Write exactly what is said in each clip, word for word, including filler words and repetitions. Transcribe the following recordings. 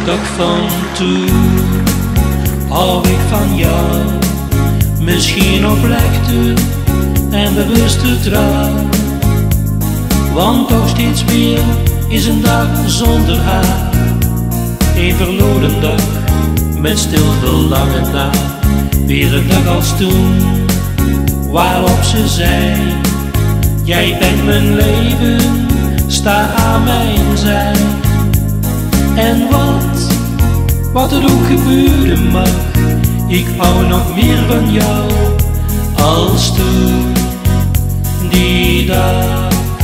dag van toen hou ik van jou, misschien oprechte en bewuste trouw. Want toch steeds weer is een dag zonder haar, een verloren dag met stil verlangen naar. Weer een dag als toen, waarop ze zei: jij bent mijn leven, sta aan mijn zij. En wat, wat er ook gebeuren mag, ik hou nog meer van jou als toen, die dag.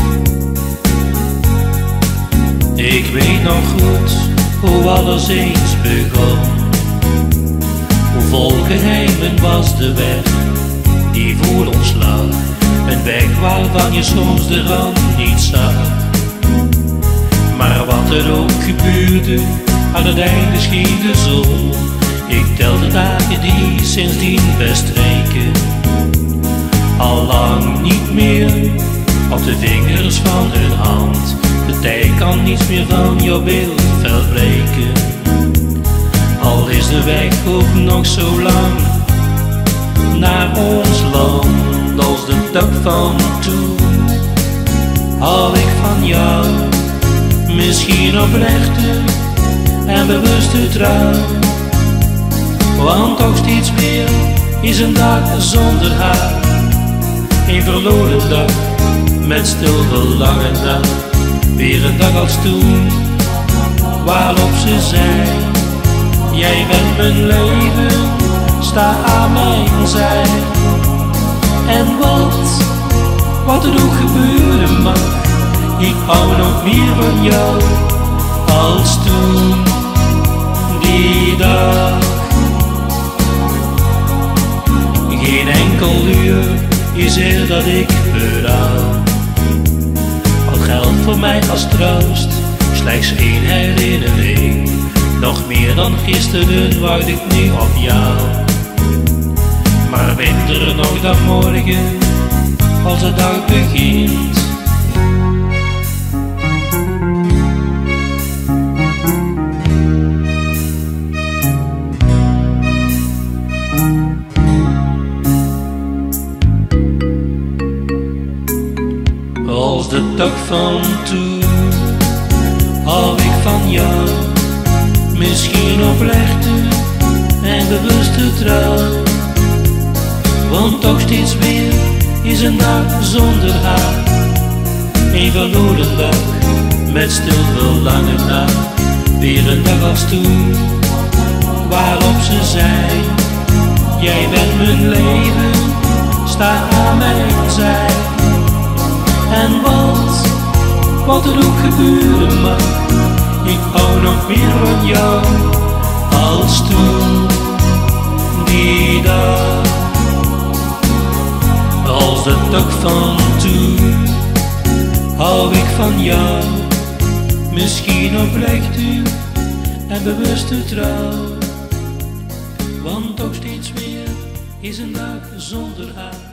Ik weet nog goed hoe alles eens begon, hoe vol geheimen was de weg die voor ons lag. Een weg waarvan je soms de rand niet zag. Maar wat er ook gebeurde, aan het einde scheen de zon. Ik tel de dagen die sindsdien verstreken, al lang niet meer op de vingers van een hand. De tijd kan niets meer van jouw beeld verbreken, al is de weg ook nog zo lang naar ons land. Als de dag van toen hou ik van jou, misschien oprechte en bewuste trouw. Want toch steeds weer is een dag zonder haar, een verloren dag met stil verlangen naar. Weer een dag als toen, waarop ze zei: jij bent mijn leven, sta aan mijn zij. En wat, wat er ook gebeuren mag, ik hou nog meer van jou als toen, die dag. Geen enkel uur is er dat ik berouw, al geldt voor mij als troost slechts één herinnering. Nog meer dan gisteren wacht ik nu op jou, maar minder nog dan morgen als de dag begint. Als de dag van toen hou ik van jou, misschien oprechte en bewuste trouw. Want toch steeds weer is een dag zonder haar, een verloren dag met stil verlangen naar. Weer een dag als toen, waarop ze zei: jij bent mijn leven, sta aan mijn zij. En wat, wat er ook gebeuren mag, ik hou nog meer van jou als toen, die dag. Als de dag van toen hou ik van jou, misschien oprechte en bewuste trouw. Want toch steeds weer is een dag zonder haar,